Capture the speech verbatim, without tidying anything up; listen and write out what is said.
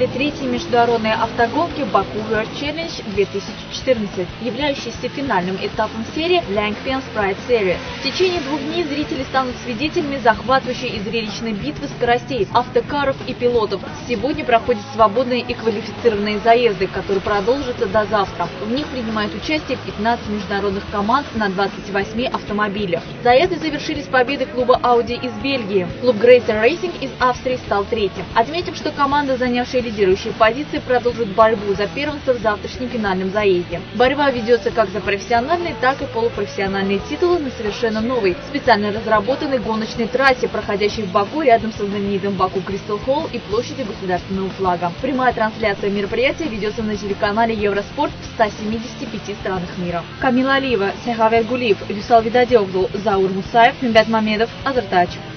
прошли третьи международные автогонки Baku World Challenge две тысячи четырнадцать, являющиеся финальным этапом серии Langfence Pride Series. В течение двух дней зрители станут свидетелями захватывающей и зрелищной битвы скоростей, автокаров и пилотов. Сегодня проходят свободные и квалифицированные заезды, которые продолжатся до завтра. В них принимают участие пятнадцать международных команд на двадцати восьми автомобилях. Заезды завершились победой клуба Audi из Бельгии. Клуб Greater Racing из Австрии стал третьим. Отметим, что команда, занявшая лидирующие позиции, продолжит борьбу за первенство в завтрашнем финальном заезде. Борьба ведется как за профессиональные, так и полупрофессиональные титулы на совершенно новой, специально разработанной гоночной трассе, проходящей в Баку рядом со знаменитым Баку Кристал Холл и площадью государственного флага. Прямая трансляция мероприятия ведется на телеканале Евроспорт в ста семидесяти пяти странах мира. Камила Алиева, Сехавер Гулиев, Вюсал Видадёглу, Заур Мусаев, Мембет Мамедов, Азертач.